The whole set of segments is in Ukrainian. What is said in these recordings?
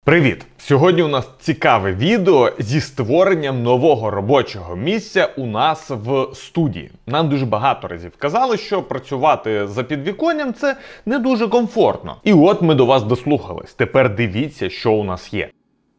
Привіт! Сьогодні у нас цікаве відео зі створенням нового робочого місця у нас в студії. Нам дуже багато разів казали, що працювати за підвіконням – це не дуже комфортно. І от ми до вас дослухались. Тепер дивіться, що у нас є.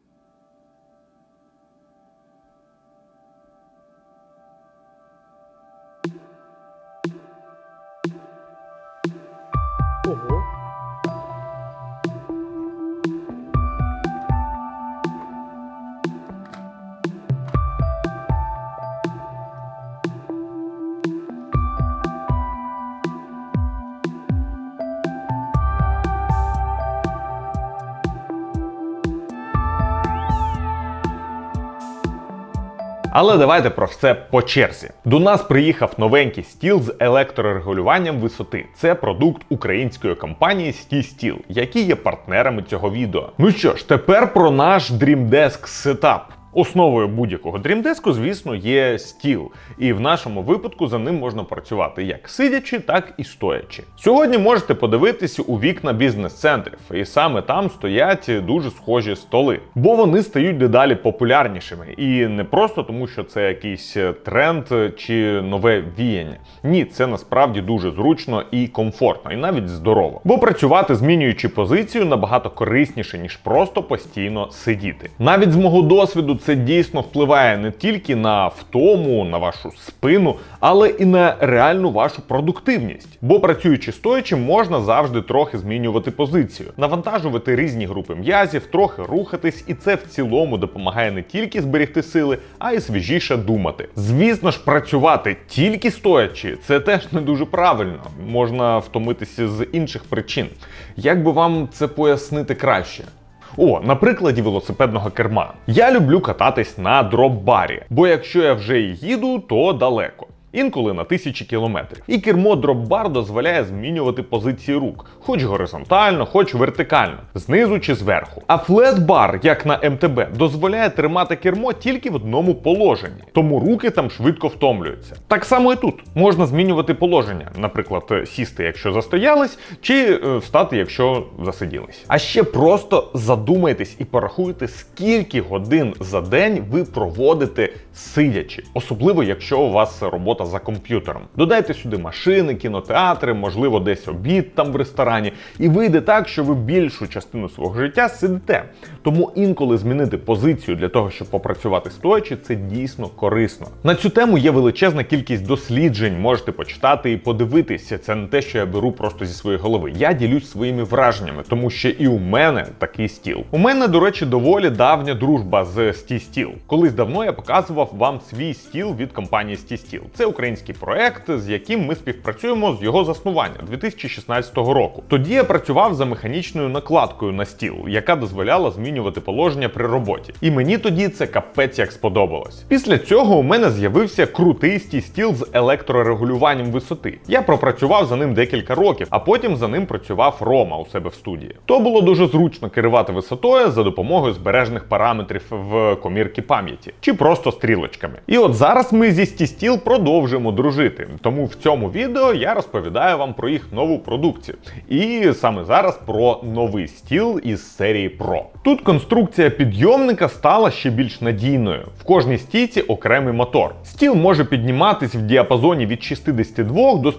Але давайте про все по черзі. До нас приїхав новенький стіл з електрорегулюванням висоти. Це продукт української компанії STIHL, які є партнерами цього відео. Ну що ж, тепер про наш Dream Desk Setup. Основою будь-якого дрімдеску, звісно, є стіл. І в нашому випадку за ним можна працювати як сидячи, так і стоячи. Сьогодні можете подивитися у вікна бізнес-центрів. І саме там стоять дуже схожі столи. Бо вони стають дедалі популярнішими. І не просто тому, що це якийсь тренд чи нове віяння. Ні, це насправді дуже зручно і комфортно, і навіть здорово. Бо працювати, змінюючи позицію, набагато корисніше, ніж просто постійно сидіти. Навіть з мого досвіду це дійсно впливає не тільки на втому, на вашу спину, але і на реальну вашу продуктивність. Бо працюючи стоячи, можна завжди трохи змінювати позицію, навантажувати різні групи м'язів, трохи рухатись, і це в цілому допомагає не тільки зберегти сили, а й свіжіше думати. Звісно ж, працювати тільки стоячи – це теж не дуже правильно. Можна втомитися з інших причин. Як би вам це пояснити краще? На прикладі велосипедного керма. Я люблю кататись на дроп-барі, бо якщо я вже і їду, то далеко. Інколи на тисячі кілометрів. І кермо дроп-бар дозволяє змінювати позиції рук. Хоч горизонтально, хоч вертикально. Знизу чи зверху. А флет-бар, як на МТБ, дозволяє тримати кермо тільки в одному положенні. Тому руки там швидко втомлюються. Так само і тут. Можна змінювати положення. Наприклад, сісти, якщо застоялись, чи встати, якщо засиділись. А ще просто задумайтесь і порахуйте, скільки годин за день ви проводите сидячи. Особливо, якщо у вас робота за комп'ютером. Додайте сюди машини, кінотеатри, можливо, десь обід там в ресторані. І вийде так, що ви більшу частину свого життя сидите. Тому інколи змінити позицію для того, щоб попрацювати стоячи, це дійсно корисно. На цю тему є величезна кількість досліджень, можете почитати і подивитися. Це не те, що я беру просто зі своєї голови. Я ділюсь своїми враженнями, тому що і у мене такий стіл. У мене, до речі, доволі давня дружба з STIHL. Колись давно я показував вам свій стіл від компанії STIHL. Це український проект, з яким ми співпрацюємо з його заснування 2016 року. Тоді я працював за механічною накладкою на стіл, яка дозволяла змінювати положення при роботі. І мені тоді це капець як сподобалось. Після цього у мене з'явився крутий стіл з електрорегулюванням висоти. Я пропрацював за ним декілька років, а потім за ним працював Рома у себе в студії. То було дуже зручно керувати висотою за допомогою збережених параметрів в комірці пам'яті, чи просто стрілочками. І от зараз ми зі STIHL продовжуємо дружити. Тому в цьому відео я розповідаю вам про їх нову продукцію. І саме зараз про новий стіл із серії Pro. Тут конструкція підйомника стала ще більш надійною. В кожній стійці окремий мотор. Стіл може підніматись в діапазоні від 62 до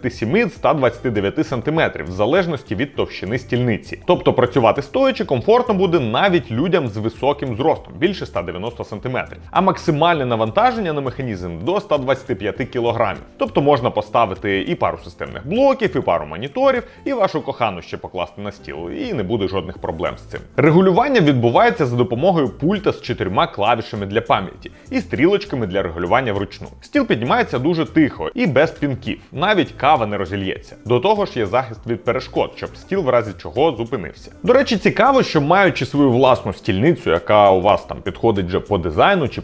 127-129 см, в залежності від товщини стільниці. Тобто працювати стоячи комфортно буде навіть людям з високим зростом, більше 190 см. А максимальне навантаження на механізм до 125 кг. Тобто можна поставити і пару системних блоків, і пару моніторів, і вашу кохану ще покласти на стіл, і не буде жодних проблем з цим. Регулювання відбувається за допомогою пульта з 4 клавішами для пам'яті і стрілочками для регулювання вручну. Стіл піднімається дуже тихо і без пінків, навіть кава не розільється. До того ж є захист від перешкод, щоб стіл в разі чого зупинився. До речі, цікаво, що маючи свою власну стільницю, яка у вас там підходить вже по дизайну, чи просто вам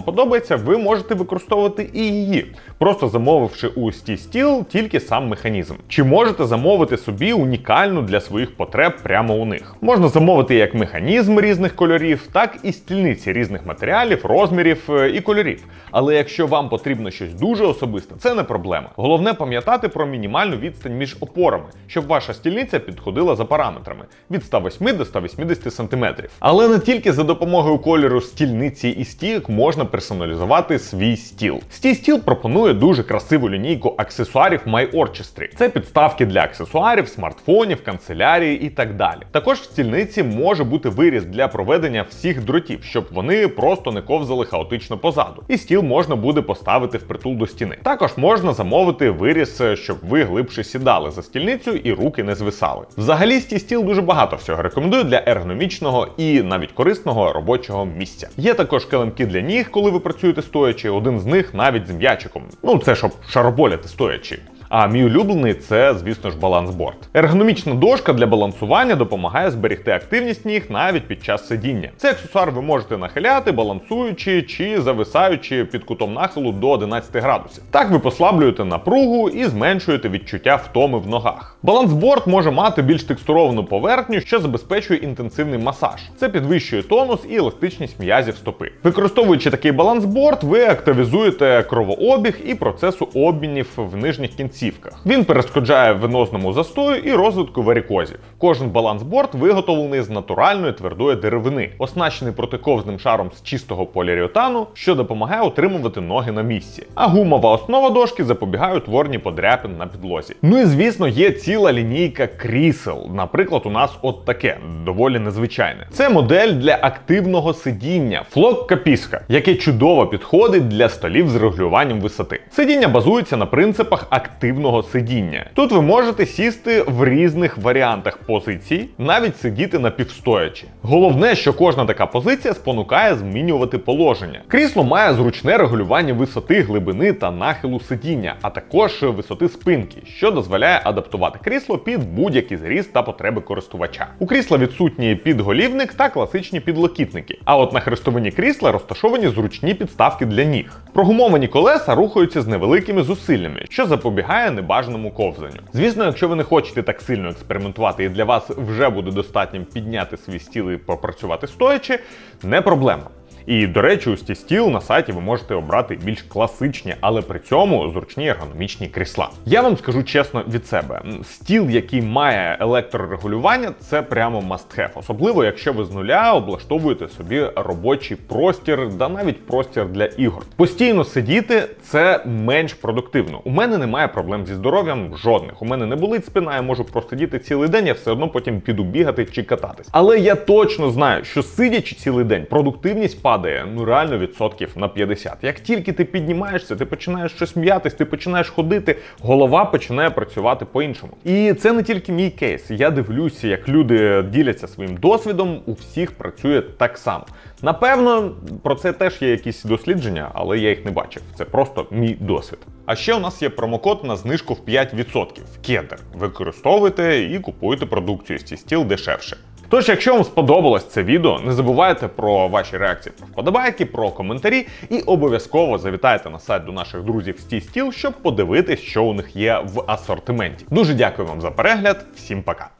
подобається, ви можете використовувати і її, просто замовивши у STI-STIL тільки сам механізм. Чи можете замовити собі унікальну для своїх потреб прямо у них. Можна замовити як механізм різних кольорів, так і стільниці різних матеріалів, розмірів і кольорів. Але якщо вам потрібно щось дуже особисте, це не проблема. Головне пам'ятати про мінімальну відстань між опорами, щоб ваша стільниця підходила за параметрами від 108 до 180 см. Але не тільки за допомогою кольору стільниці і стійок можна персоналізувати свій стіл. STI-STIL пропонує дуже красиву лінійку аксесуарів My Orchestry. Це підставки для аксесуарів, смартфонів, канцелярії і так далі. Також в стільниці може бути виріз для проведення всіх дротів, щоб вони просто не ковзали хаотично позаду. І стіл можна буде поставити впритул до стіни. Також можна замовити виріз, щоб ви глибше сідали за стільницю і руки не звисали. Взагалі STI-STIL дуже багато всього рекомендує для ергономічного і навіть корисного робочого місця. Є також килимки для ніг, коли ви працюєте стоячи, один з них навіть з м'ячиком. Ну це щоб шароболяти стоячи. А мій улюблений – це, звісно ж, балансборд. Ергономічна дошка для балансування допомагає зберегти активність ніг навіть під час сидіння. Цей аксесуар ви можете нахиляти, балансуючи чи зависаючи під кутом нахилу до 11 градусів. Так ви послаблюєте напругу і зменшуєте відчуття втоми в ногах. Балансборд може мати більш текстуровану поверхню, що забезпечує інтенсивний масаж. Це підвищує тонус і еластичність м'язів стопи. Використовуючи такий балансборд, ви активізуєте кровообіг і процесу обмінів в нижніх кінцівках. Він перешкоджає венозному застою і розвитку варикозів. Кожен балансборд виготовлений з натуральної твердої деревини, оснащений протиковзним шаром з чистого поліуретану, що допомагає утримувати ноги на місці. А гумова основа дошки запобігає утворенню подряпин на підлозі. Ну і звісно, є ціла лінійка крісел. Наприклад, у нас от таке, доволі незвичайне. Це модель для активного сидіння Flock Capisca, яке чудово підходить для столів з регулюванням висоти. Сидіння базується на принципах активного сидіння. Тут ви можете сісти в різних варіантах позицій, навіть сидіти напівстоячи. Головне, що кожна така позиція спонукає змінювати положення. Крісло має зручне регулювання висоти, глибини та нахилу сидіння, а також висоти спинки, що дозволяє адаптувати крісло під будь-який зріст та потреби користувача. У крісла відсутні підголівник та класичні підлокітники, а от на хрестовині крісла розташовані зручні підставки для ніг. Прогумовані колеса рухаються з невеликими зусиллями, що запобігає небажаному ковзанню. Звісно, якщо ви не хочете так сильно експериментувати і для вас вже буде достатнім підняти свій стіл і попрацювати стоячи, не проблема. І, до речі, у STI-STIL на сайті ви можете обрати більш класичні, але при цьому зручні ергономічні крісла. Я вам скажу чесно від себе, стіл, який має електрорегулювання, це прямо must-have. Особливо, якщо ви з нуля облаштовуєте собі робочий простір, да навіть простір для ігор. Постійно сидіти – це менш продуктивно. У мене немає проблем зі здоров'ям жодних. У мене не болить спина, я можу просидіти цілий день, я все одно потім піду бігати чи кататись. Але я точно знаю, що сидячи цілий день, продуктивність падає реально відсотків на 50. Як тільки ти піднімаєшся, ти починаєш щось м'ятись, ти починаєш ходити, голова починає працювати по-іншому. І це не тільки мій кейс. Я дивлюся, як люди діляться своїм досвідом, у всіх працює так само. Напевно, про це теж є якісь дослідження, але я їх не бачив. Це просто мій досвід. А ще у нас є промокод на знижку в 5%. Кедр. Використовуйте і купуйте продукцію STI-STIL дешевше. Тож, якщо вам сподобалось це відео, не забувайте про ваші реакції, про вподобайки, про коментарі і обов'язково завітайте на сайт до наших друзів STI-STIL, щоб подивитись, що у них є в асортименті. Дуже дякую вам за перегляд, всім пока!